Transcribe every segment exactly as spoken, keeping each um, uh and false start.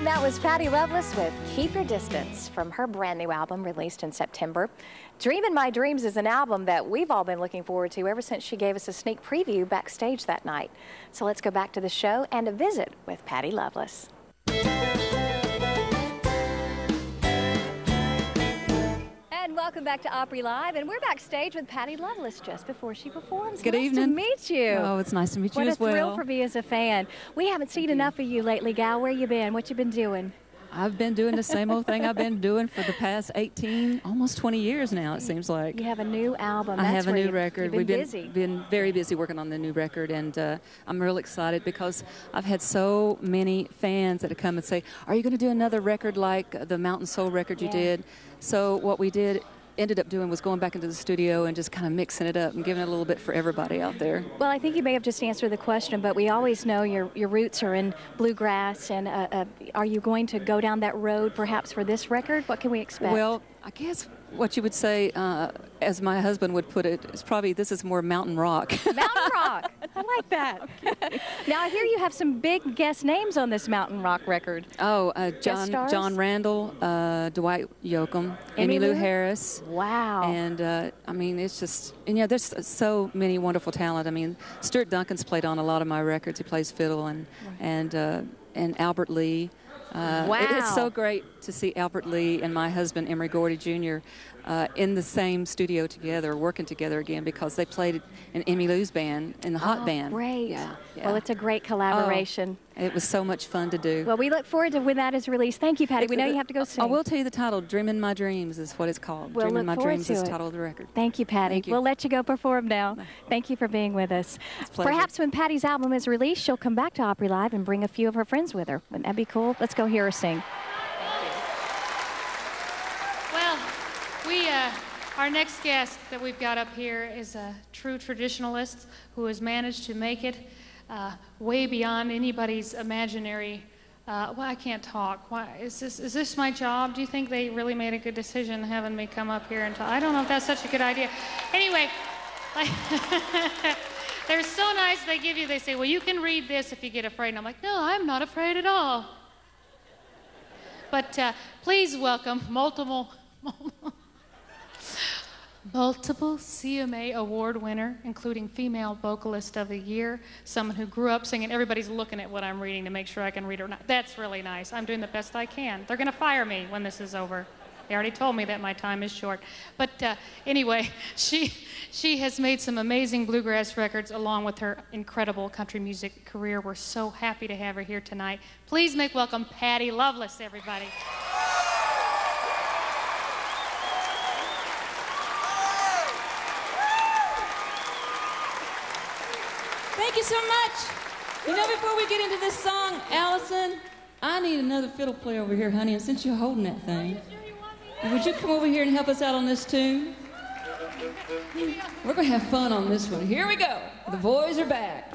And that was Patty Loveless with Keep Your Distance from her brand new album released in September. Dreamin' My Dreams is an album that we've all been looking forward to ever since she gave us a sneak preview backstage that night. So let's go back to the show and a visit with Patty Loveless. And welcome back to Opry Live, and we're backstage with Patty Loveless just before she performs. Good nice evening. to meet you. Oh, it's nice to meet you what as well. What a thrill for me as a fan. We haven't seen Thank enough you. of you lately, gal. Where you been? What you been doing? I've been doing the same old thing I've been doing for the past eighteen, almost twenty years now, it seems like. You have a new album. I That's have a where new you've, record. You've been We've been, busy. been very busy working on the new record, and uh, I'm real excited because I've had so many fans that have come and say, are you going to do another record like the Mountain Soul record you Yeah. did? So what we did ended up doing was going back into the studio and just kind of mixing it up and giving it a little bit for everybody out there. Well, I think you may have just answered the question, but we always know your, your roots are in bluegrass, and uh, uh, are you going to go down that road perhaps for this record? What can we expect? Well, I guess what you would say, uh, as my husband would put it, is probably this is more mountain rock. Mountain rock. I like that. Okay. Now, I hear you have some big guest names on this mountain rock record. Oh, uh, John stars? John Randall, uh, Dwight Yoakam, Emmylou? Emmylou Harris. Wow. And, uh, I mean, it's just, and yeah, there's so many wonderful talent. I mean, Stuart Duncan's played on a lot of my records. He plays fiddle, and, Right. and, uh, and Albert Lee. Uh, Wow. it- It's so great to see Albert Lee and my husband, Emery Gordy Junior, uh, in the same studio together, working together again, because they played in Emmylou's band, in the Hot Oh, Band. great. Yeah, yeah. Well, it's a great collaboration. Oh, it was so much fun to do. Well, we look forward to when that is released. Thank you, Patty. We know you have to go sing. I will tell you the title. Dreamin' My Dreams is what it's called. We'll Dreamin' look My forward Dreams to is the it. title of the record. Thank you, Patty. Thank you. We'll let you go perform now. Thank you for being with us. It's a pleasure. Perhaps when Patty's album is released, she'll come back to Opry Live and bring a few of her friends with her. Wouldn't that be cool? Let's go hear her sing. Well, we, uh, our next guest that we've got up here is a true traditionalist who has managed to make it uh, way beyond anybody's imaginary. Uh, well, I can't talk. Why is this? Is this my job? Do you think they really made a good decision having me come up here and talk? I don't know if that's such a good idea. Anyway, like, they're so nice. They give you. They say, "Well, you can read this if you get afraid." And I'm like, "No, I'm not afraid at all." But uh, please welcome multiple. Multiple C M A award winner, including Female Vocalist of the Year, someone who grew up singing. Everybody's looking at what I'm reading to make sure I can read it or not. That's really nice. I'm doing the best I can. They're going to fire me when this is over. They already told me that my time is short. But uh, anyway, she, she has made some amazing bluegrass records along with her incredible country music career. We're so happy to have her here tonight. Please make welcome Patty Loveless, everybody. Thank you so much. You know, before we get into this song, Allison, I need another fiddle player over here, honey, and since you're holding that thing, would you come over here and help us out on this tune? We're going to have fun on this one. Here we go. The boys are back.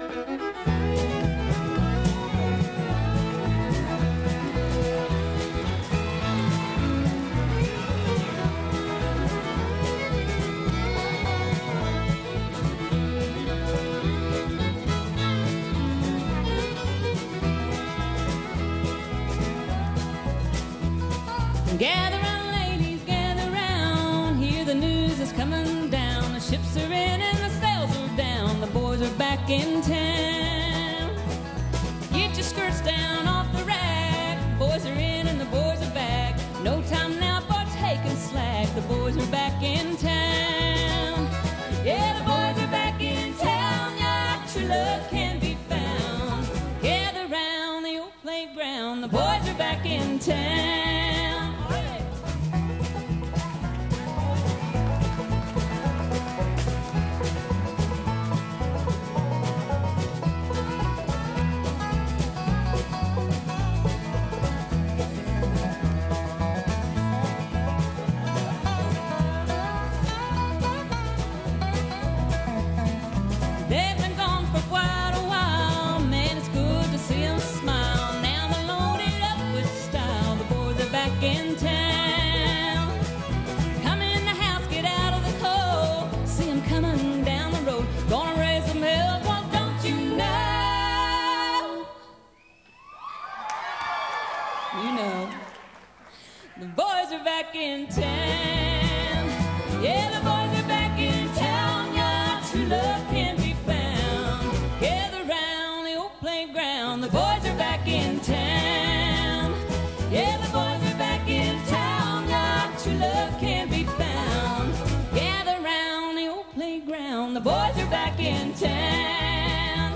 Gather round, ladies, gather round. Hear the news is coming down. The ships are in and the sails are down. The boys are back in town. Get your skirts down off the rack. Boys are in and the boys are back. No time now for taking slack. The boys are back in town. Yeah, the boys are back in town. Yeah, true love can be found. Gather round the old playground. The boys are back in town. They've been gone for quite a while. Man, it's good to see them smile. Now they're loaded up with style. The boys in town.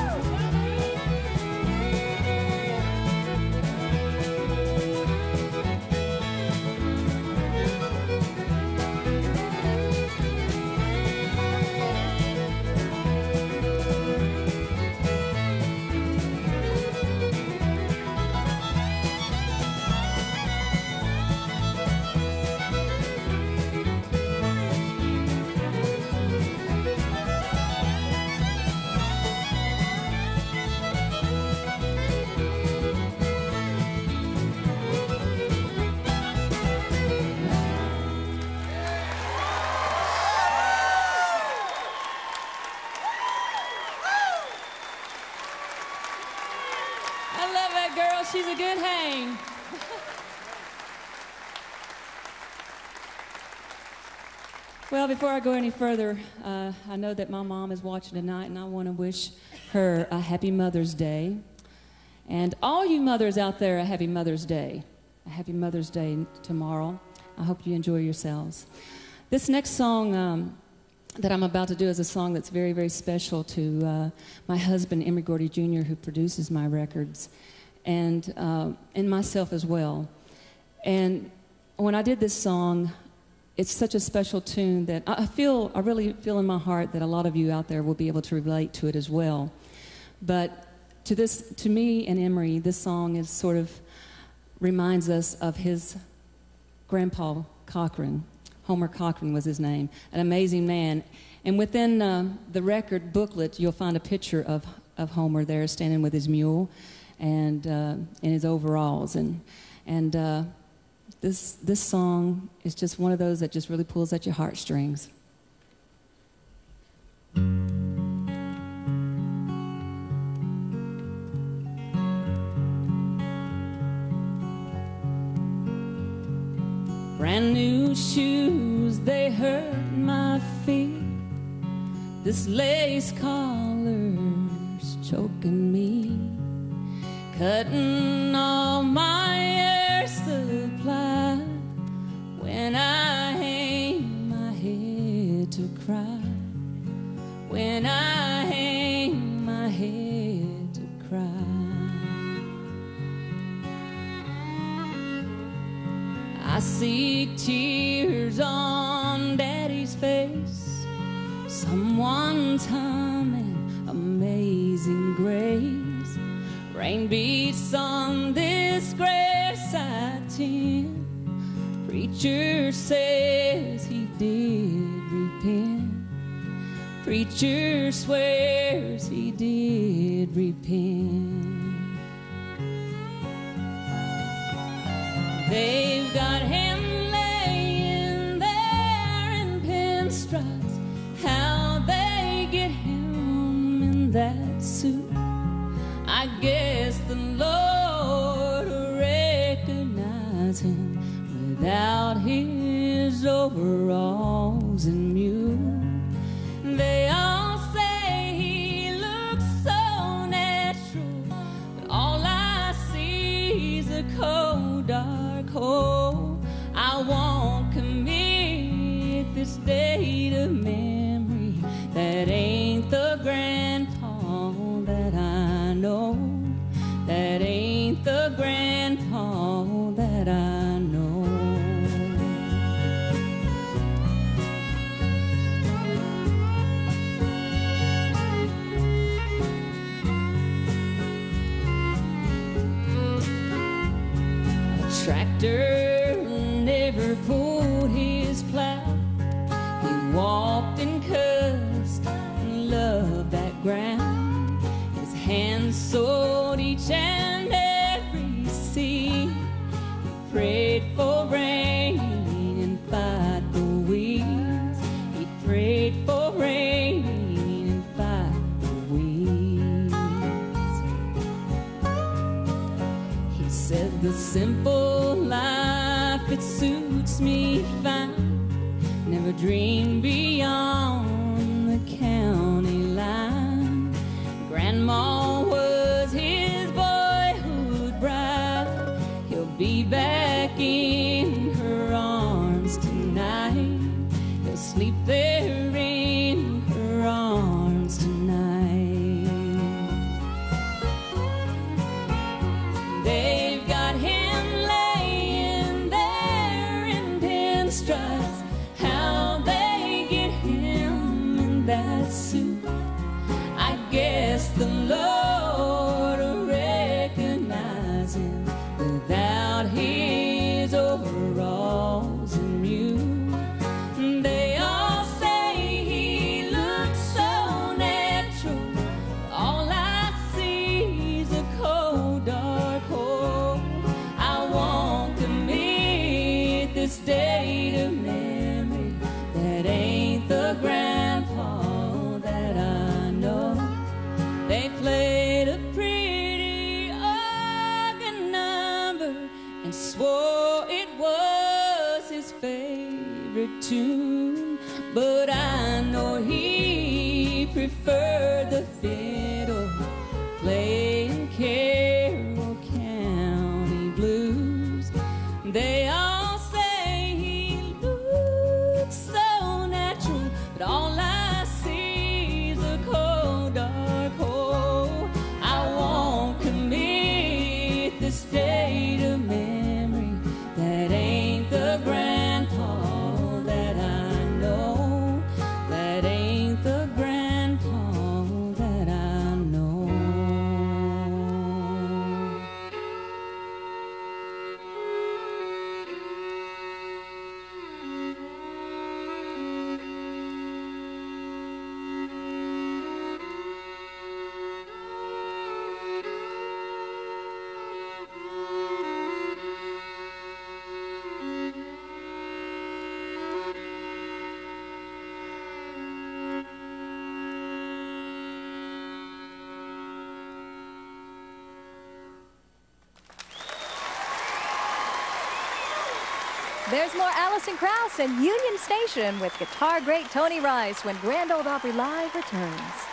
I love that girl. She's a good hang. Well, before I go any further, uh, I know that my mom is watching tonight, and I want to wish her a happy Mother's Day. And all you mothers out there, a happy Mother's Day. A happy Mother's Day tomorrow. I hope you enjoy yourselves. This next song um, that I'm about to do is a song that's very, very special to uh, my husband, Emery Gordy Junior, who produces my records, and, uh, and myself as well. And when I did this song, it's such a special tune that I feel, I really feel in my heart that a lot of you out there will be able to relate to it as well. But to this, to me and Emery, this song is sort of reminds us of his grandpa Cochran. Homer Cochran was his name, an amazing man. And within uh, the record booklet, you'll find a picture of, of Homer there standing with his mule and uh, in his overalls. And, and uh, this, this song is just one of those that just really pulls at your heartstrings. Brand new shoes, they hurt my feet. This lace collar's choking me, cutting all my air supply. When I hang my head to cry, when I hang my head to cry. I see tears on Daddy's face. Someone's humming Amazing Grace. Rain beats on this graveside tin. Preacher says he did repent. Preacher swears he did repent. They've got him laying there in pinstripes. How they get him in that suit, I guess the Lord will recognize him without his overalls and mule. They all say he looks so natural, but all I see is a cold, dark hole. I won't commit this day to memory. That ain't the grandpa that I know. That ain't the grandpa that I know. A tractor never pulled his plow. He walked and cussed and loved that ground. His hands sowed each and every seed. He prayed for rain and fight the weeds. He prayed for rain and fight the weeds. He said the simple life, it suits me fine. Never dreamed beyond the county line. Grandma was his boyhood bride. He'll be back in her arms tonight. He'll sleep there in her arms bless the Lord or recognize him without his overalls and mule. They all say he looks so natural. All I see is a cold, dark hole. I want to meet this date of memory that ain't the grandpa that I know. They played a pretty organ number and swore it was his favorite tune, but I know he preferred the fiddle playing Carroll County blues. They all say he looks so natural, but all I see is a cold, dark hole. I won't commit this state of memory that ain't the grandpa that I know, that ain't the grandpa that I know. There's more Alison Krauss and Union Station with guitar great Tony Rice when Grand Ole Opry Live returns.